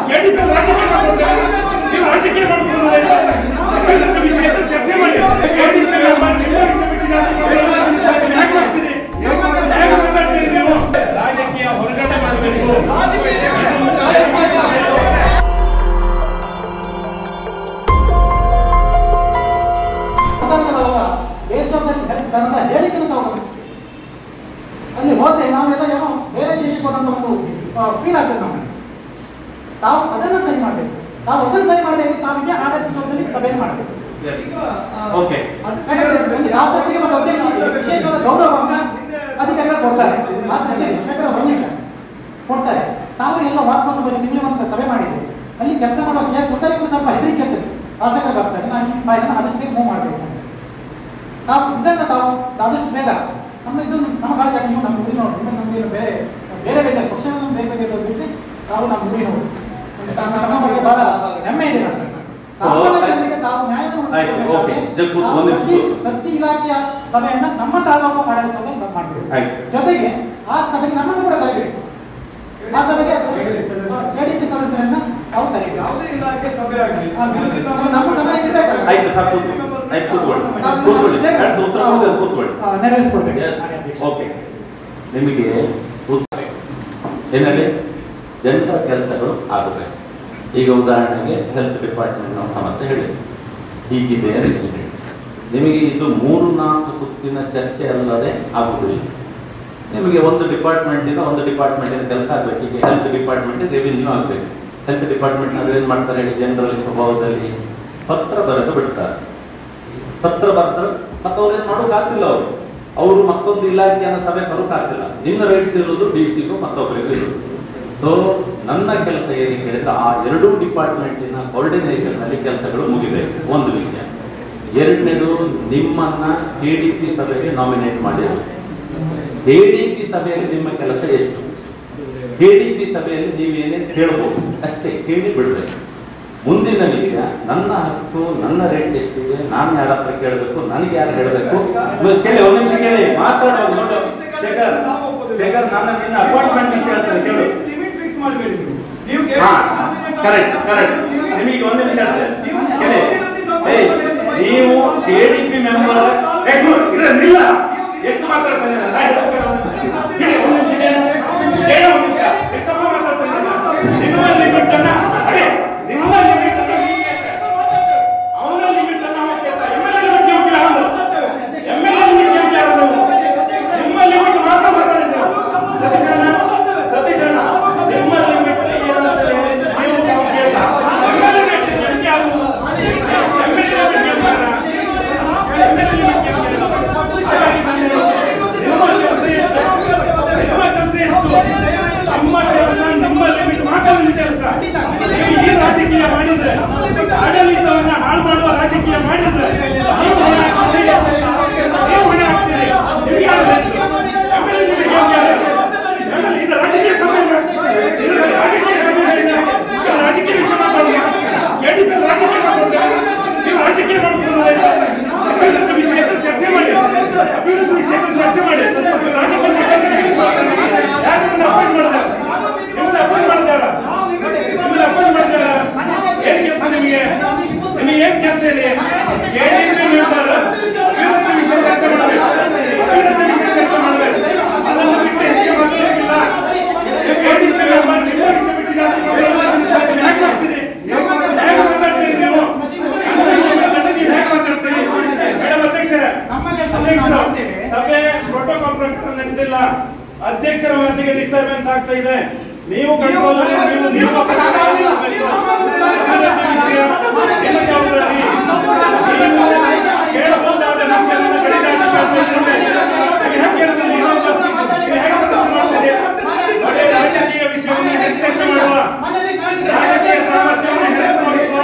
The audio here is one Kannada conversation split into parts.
ರಾಜಕೀಯ ಚರ್ಚೆ ಮಾಡಿ ರಾಜಕೀಯ ಹೊರಗಡೆ ಮಾಡಬೇಕು. ಹೇಳಿಕೆಯನ್ನು ನಾವು ಗಮನಿಸ್ತೀವಿ. ಅಲ್ಲಿ ಹೋದ್ರೆ ನಾವೆಲ್ಲ ಏನೋ ಬೇರೆ ದೇಶಕ್ಕೆ ಹೋದಂತ ಒಂದು ಫೀಲ್ ಆಗ್ತದೆ ನಮಗೆ. ತಾವು ಅದನ್ನು ಸರಿ ಮಾಡಬೇಕು. ನಾವು ಅದನ್ನು ಸರಿ ಮಾಡಬೇಕು. ತಾವಿಗೆ ಆಡಳಿತ ಸಭೆಯಲ್ಲಿ ಸಭೆಯನ್ನು ಮಾಡಬೇಕು. ಒಂದು ಶಾಸಕರಿಗೆ ಮತ್ತು ಅಧ್ಯಕ್ಷರಿಗೆ ವಿಶೇಷವಾದ ಗೌರವವನ್ನ ಅಧಿಕಾರಿಗಳು ಕೊಡ್ತಾರೆ. ಕೊಡ್ತಾರೆ. ತಾವು ಎಲ್ಲ ವಾರಕ್ಕೊಂದು ಬರೀ ತಿಂಗಳಿಗೆ ಸಭೆ ಮಾಡಿದ್ವಿ. ಅಲ್ಲಿ ಕೆಲಸ ಮಾಡೋ ಕೇಸ್ ಒತ್ತಡಕ್ಕೂ ಸ್ವಲ್ಪ ಹೆದರಿಕೆ ಇರ್ತದೆ. ಶಾಸಕರು ಬರ್ತಾರೆ, ನಾನು ನಿಮ್ಮ ಫೈಲನ್ನು ಆದಷ್ಟು ಬೇಗ ಮೂವ್ ಮಾಡಬೇಕು. ತಾವು ಇದನ್ನು ತಾವು ಆದಷ್ಟು ಬೇಗ ನಮ್ಮ ಕಾಲೇಜ್ ನೀವು ನಮ್ಮ ಗುರಿ ನೋಡಿ. ನಮಗೆ ಬೇರೆ ಬೇರೆ ಬೇಜಾರು ಪಕ್ಷಗಳನ್ನು ಬೇರೆ ಬೇರೆ ಬಿಟ್ಟರೆ ತಾವು ನಮ್ಮ ಗುರಿ ನೋಡಿ. ನಮ್ಮ ಬಗ್ಗೆ ಬಹಳ ಹೆಮ್ಮೆ ಇದೆ. ತಾವು ಪ್ರತಿ ಇಲಾಖೆಯ ಸಭೆಯನ್ನ ನಮ್ಮ ತಾಲೂಕು ಆಡಳಿತ ಸಭೆ ಮಾಡಬೇಕು. ಜೊತೆಗೆ ಆ ಸಭೆಗೆ ನಮ್ಮನ್ನು ಕೂಡ ಕರೆಯಬೇಕು. ಆ ಸಭೆಗೆ ಕೆಡಿಪಿ ಸದಸ್ಯರನ್ನ ತಾವು ಕರೆಯಬೇಕು. ಯಾವುದೇ ಇಲಾಖೆ ಸಭೆ ಆಗಲಿ ನಮ್ಮ ಗಮನಕ್ಕೆ ನೆರವೇರಿಸಿಕೊಡ್ಬೇಕು. ನಿಮಗೆ ಏನಲ್ಲಿ ಜನರ ಕೆಲಸಗಳು ಆಗಬೇಕು. ಈಗ ಉದಾಹರಣೆಗೆ ಹೆಲ್ತ್ ಡಿಪಾರ್ಟ್ಮೆಂಟ್ ನಾವು ಸಮಸ್ಯೆ ಹೇಳಿದ್ವಿ, ಹೀಗಿದೆ ಅಂತ ಹೇಳಿ ನಿಮಗೆ ಇದು 3-4 ಸುತ್ತಿನ ಚರ್ಚೆ ಅಲ್ಲದೆ ಆಗುವುದಿಲ್ಲ. ನಿಮಗೆ ಒಂದು ಡಿಪಾರ್ಟ್ಮೆಂಟಿನ ಕೆಲಸ ಆಗಬೇಕು. ಈಗ ಹೆಲ್ತ್ ಡಿಪಾರ್ಟ್ಮೆಂಟ್ ರೆವಿನ್ಯೂ ಆಗಬೇಕು. ಹೆಲ್ತ್ ಡಿಪಾರ್ಟ್ಮೆಂಟ್ನವ್ರು ಏನು ಮಾಡ್ತಾರೆ ಹೇಳಿ, ಜನರಲ್ ಸ್ವಭಾವದಲ್ಲಿ ಪತ್ರ ಬರೆದು ಬಿಡ್ತಾರೆ. ಪತ್ರ ಬರೆದ್ರೆ ಮತ್ತೆ ಅವ್ರೇನು ಮಾಡೋಕ್ಕಾಗ್ತಿಲ್ಲ. ಅವರು ಮತ್ತೊಂದು ಇಲಾಖೆಯನ್ನು ಸಭೆ ಬರೋಕ್ಕಾಗ್ತಿಲ್ಲ. ನಿಮ್ಮ ರೈಟ್ಸ್ ಇರೋದು ಡಿಸಿಗೂ ಮತ್ತೊಬ್ಬರಿಗೂ ಇರೋದು. ಸೊ ನನ್ನ ಕೆಲಸ ಏನಕ್ಕೆ ಹೇಳಿದ್ರೆ ಆ 2 ಡಿಪಾರ್ಟ್ಮೆಂಟಿನ ಕೋರ್ಡಿನೇಷನ್ ನಲ್ಲಿ ಕೆಲಸಗಳು ಮುಗಿದೆ. ಒಂದು ವಿಷಯ. ಎರಡನೇದು, ನಿಮ್ಮನ್ನ ಕೆಡಿಪಿ ಸಭೆಗೆ ನಾಮಿನೇಟ್ ಮಾಡಿದ್ರು. ಕೆಡಿಪಿ ಸಭೆಯಲ್ಲಿ ನಿಮ್ಮ ಕೆಲಸ ಎಷ್ಟು? ಕೆಡಿಪಿ ಸಭೆಯಲ್ಲಿ ನೀವೇನೇ ಕೇಳಬಹುದು ಅಷ್ಟೇ, ಕೇಳಿ ಬಿಡ್ಬೇಕು. ಮುಂದಿನ ವಿಷಯ, ನನ್ನ ಹಕ್ಕು, ನನ್ನ ರೇಟ್ಸ್ ಎಷ್ಟಿದೆ, ನಾನು ಯಾರ ಹತ್ರ ಕೇಳಬೇಕು, ನನಗೆ ಯಾರು ಹೇಳಬೇಕು ಕೇಳಿ. ಒಂದು ನಿಮಿಷ ಕೇಳಿ, ಮಾತಾಡೋದು ನೋಡಿ. ಶೇಖರ್, ನಾನು ನಿನ್ನ ಅಪಾಯಿಂಟ್ಮೆಂಟ್ ವಿಷಯ ಹೇಳ್ತೇನೆ ಕೇಳು. ಕರೆಕ್ಟ್. ನಿಮಗೆ ಒಂದು ನಿಮಿಷ ಕೇಳಿ. ನೀವು ಕೆಡಿಪಿ ಮೆಂಬರ್ ಎಷ್ಟು ಮಾತಾಡ್ತಾನೆ? ರಾಜಕೀಯ ಮಾಡಿದ್ರೆ, ಆಡಳಿತವನ್ನ ಹಾಳು ಮಾಡುವ ರಾಜಕೀಯ ಮಾಡಿದ್ರೆ ರಾಜಕೀಯ ವಿಷಯ ಅಭಿವೃದ್ಧಿ ವಿಷಯ ಚರ್ಚೆ ಮಾಡಿ ನಿಮಗೆ ಏನ್ ಕೆಲಸ ಇದೆ? ಅದನ್ನು ಬಿಟ್ಟು ಹೆಚ್ಚಿಗೆ ಮಾಡಬೇಕಿಲ್ಲ. ಸಭೆ ಪ್ರೋಟೋಕಾಲ್ ಪ್ರಕಾರ ನಡೆದಿಲ್ಲ. ಅಧ್ಯಕ್ಷರ ಮಾತಿಗೆ ಡಿಸ್ಟರ್ಬೆನ್ಸ್ ಆಗ್ತಾ ಇದೆ. ನೀವು ಕಂಟ್ರೋಲ್ ಕೇಳಬಹುದಾದ ರಾಜಕೀಯ ವಿಷಯವನ್ನು ಚರ್ಚೆ ಮಾಡುವ, ರಾಜಕೀಯ ಸಾಮರ್ಥ್ಯವನ್ನು ತೋರಿಸುವ,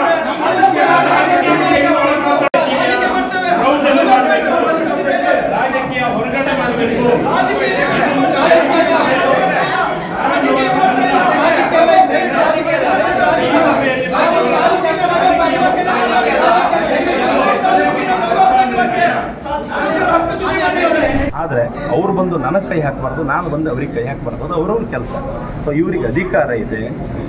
ರಾಜಕೀಯ ಹೊರಗಡೆ ಮಾಡಬೇಕು. ಆದರೆ ಅವ್ರು ಬಂದು ನನಗೆ ಕೈ ಹಾಕಬಾರ್ದು, ನಾನು ಬಂದು ಅವ್ರಿಗೆ ಕೈ ಹಾಕಬಾರ್ದು. ಅದು ಅವ್ರವ್ರ ಕೆಲಸ. ಸೊ ಇವ್ರಿಗೆ ಅಧಿಕಾರ ಇದೆ.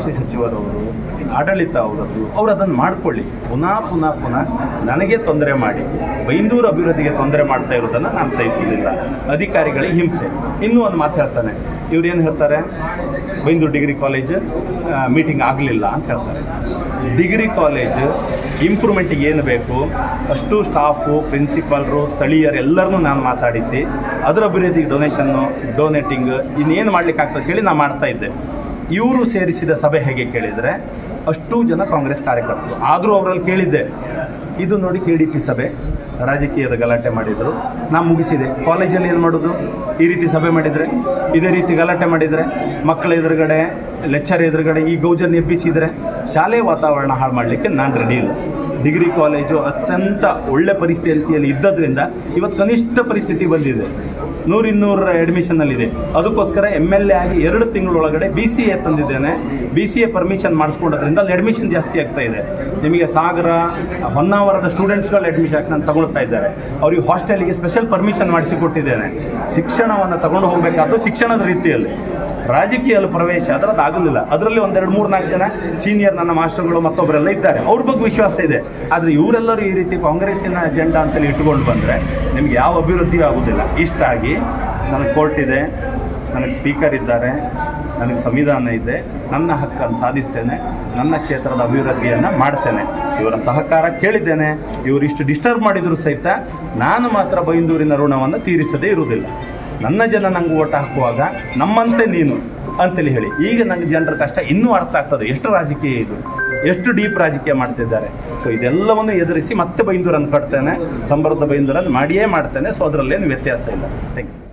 ಉಸ್ತುವಾರಿ ಸಚಿವರವರು, ಆಡಳಿತ ಅವರದ್ದು, ಅವರು ಅದನ್ನು ಮಾಡಿಕೊಳ್ಳಿ. ಪುನಃ ನನಗೆ ತೊಂದರೆ ಮಾಡಿ ಬೈಂದೂರು ಅಭಿವೃದ್ಧಿಗೆ ತೊಂದರೆ ಮಾಡ್ತಾ ಇರೋದನ್ನು ನಾನು ಸಹಿಸೋದಿಲ್ಲ. ಅಧಿಕಾರಿಗಳಿಗೆ ಹಿಂಸೆ. ಇನ್ನೂ ಒಂದು ಮಾತು ಹೇಳ್ತಾನೆ, ಇವ್ರು ಏನು ಹೇಳ್ತಾರೆ, ಬೈಂದೂರು ಡಿಗ್ರಿ ಕಾಲೇಜ್ ಮೀಟಿಂಗ್ ಆಗಲಿಲ್ಲ ಅಂತ ಹೇಳ್ತಾರೆ. ಡಿಗ್ರಿ ಕಾಲೇಜ್ ಇಂಪ್ರೂವ್ಮೆಂಟಿಗೆ ಏನು ಬೇಕು ಅಷ್ಟು ಸ್ಟಾಫು, ಪ್ರಿನ್ಸಿಪಾಲ್ರು, ಸ್ಥಳೀಯರು ಎಲ್ಲರನ್ನೂ ನಾನು ಮಾತಾಡಿಸಿ ಅದರ ಅಭಿವೃದ್ಧಿಗೆ ಡೊನೇಟಿಂಗ್ ಇನ್ನೇನು ಮಾಡ್ಲಿಕ್ಕೆ ಆಗ್ತದೆ ಕೇಳಿ ನಾನು ಮಾಡ್ತಾ ಇದ್ದೆ. ಇವರು ಸೇರಿಸಿದ ಸಭೆ ಹೇಗೆ ಕೇಳಿದರೆ ಅಷ್ಟು ಜನ ಕಾಂಗ್ರೆಸ್ ಕಾರ್ಯಕರ್ತರು. ಆದರೂ ಅವರಲ್ಲಿ ಕೇಳಿದ್ದೆ, ಇದು ನೋಡಿ KDP ಸಭೆ, ರಾಜಕೀಯದ ಗಲಾಟೆ ಮಾಡಿದರು, ನಾನು ಮುಗಿಸಿದೆ. ಕಾಲೇಜಲ್ಲಿ ಏನು ಮಾಡೋದು? ಈ ರೀತಿ ಸಭೆ ಮಾಡಿದರೆ, ಇದೇ ರೀತಿ ಗಲಾಟೆ ಮಾಡಿದರೆ, ಮಕ್ಕಳ ಎದುರುಗಡೆ, ಲೆಕ್ಚರ್ ಎದುರುಗಡೆ ಈ ಗೌಜನ್ನು ಎಬ್ಬಿಸಿದರೆ ಶಾಲೆ ವಾತಾವರಣ ಹಾಳು ಮಾಡಲಿಕ್ಕೆ ನಾನು ರೆಡಿ ಇಲ್ಲ. ಡಿಗ್ರಿ ಕಾಲೇಜು ಅತ್ಯಂತ ಒಳ್ಳೆ ಪರಿಸ್ಥಿತಿಯಲ್ಲಿ ಇದ್ದದ್ರಿಂದ ಇವತ್ತು ಕನಿಷ್ಠ ಪರಿಸ್ಥಿತಿ ಬಂದಿದೆ. 100-200 ಅಡ್ಮಿಷನ್ನಲ್ಲಿದೆ. ಅದಕ್ಕೋಸ್ಕರ MLA ಆಗಿ 2 ತಿಂಗಳೊಳಗಡೆ BCA ತಂದಿದ್ದೇನೆ. BCA ಪರ್ಮಿಷನ್ ಮಾಡಿಸ್ಕೊಂಡೋದ್ರಿಂದ ಅಲ್ಲಿ ಅಡ್ಮಿಷನ್ ಜಾಸ್ತಿ ಆಗ್ತಾ ಇದೆ. ನಿಮಗೆ ಸಾಗರ, ಹೊನ್ನಾವರದ ಸ್ಟೂಡೆಂಟ್ಸ್ಗಳು ಅಡ್ಮಿಷನ್ ನಾನು ತಗೊಳ್ತಾ ಇದ್ದಾರೆ. ಅವ್ರಿಗೆ ಹಾಸ್ಟೆಲಿಗೆ ಸ್ಪೆಷಲ್ ಪರ್ಮಿಷನ್ ಮಾಡಿಸಿಕೊಟ್ಟಿದ್ದೇನೆ. ಶಿಕ್ಷಣವನ್ನು ತಗೊಂಡು ಹೋಗಬೇಕಾದ್ದು ಶಿಕ್ಷಣದ ರೀತಿಯಲ್ಲಿ. ರಾಜಕೀಯಲ್ಲಿ ಪ್ರವೇಶ ಆದರೆ ಅದು ಆಗಲಿಲ್ಲ. ಅದರಲ್ಲಿ 1-2-3-4 ಜನ ಸೀನಿಯರ್ ನನ್ನ ಮಾಸ್ಟರ್ಗಳು ಮತ್ತೊಬ್ಬರೆಲ್ಲ ಇದ್ದಾರೆ, ಅವ್ರ ಬಗ್ಗೆ ವಿಶ್ವಾಸ ಇದೆ. ಆದರೆ ಇವರೆಲ್ಲರೂ ಈ ರೀತಿ ಕಾಂಗ್ರೆಸ್ಸಿನ ಅಜೆಂಡಾ ಅಂತೇಳಿ ಇಟ್ಟುಕೊಂಡು ಬಂದರೆ ನಿಮಗೆ ಯಾವ ಅಭಿವೃದ್ಧಿಯೂ ಆಗೋದಿಲ್ಲ. ಇಷ್ಟಾಗಿ ನನಗೆ ಕೋರ್ಟ್ ಇದೆ, ನನಗೆ ಸ್ಪೀಕರ್ ಇದ್ದಾರೆ, ನನಗೆ ಸಂವಿಧಾನ ಇದೆ, ನನ್ನ ಹಕ್ಕನ್ನು ಸಾಧಿಸ್ತೇನೆ, ನನ್ನ ಕ್ಷೇತ್ರದ ಅಭಿವೃದ್ಧಿಯನ್ನು ಮಾಡ್ತೇನೆ. ಇವರ ಸಹಕಾರ ಕೇಳಿದ್ದೇನೆ. ಇವರಿಷ್ಟು ಡಿಸ್ಟರ್ಬ್ ಮಾಡಿದರೂ ಸಹಿತ ನಾನು ಮಾತ್ರ ಬೈಂದೂರಿನ ಋಣವನ್ನು ತೀರಿಸದೇ ಇರುವುದಿಲ್ಲ. ನನ್ನ ಜನ ನಂಗೆ ಓಟ್ ಹಾಕುವಾಗ ನಮ್ಮಂತೆ ನೀನು ಅಂತೇಳಿ ಹೇಳಿ. ಈಗ ನನಗೆ ಜನರ ಕಷ್ಟ ಇನ್ನೂ ಅರ್ಥ ಆಗ್ತದೆ, ಎಷ್ಟು ರಾಜಕೀಯ ಇದು, ಎಷ್ಟು ಡೀಪ್ ರಾಜಕೀಯ ಮಾಡ್ತಿದ್ದಾರೆ. ಸೊ ಇದೆಲ್ಲವನ್ನು ಎದುರಿಸಿ ಮತ್ತೆ ಬೈಂದೂರನ್ನು ಕಟ್ತೇನೆ, ಸಮೃದ್ಧ ಬೈಂದೂರನ್ನು ಮಾಡಿಯೇ ಮಾಡ್ತೇನೆ. ಸೊ ಅದರಲ್ಲೇನು ವ್ಯತ್ಯಾಸ ಇಲ್ಲ. Thank you.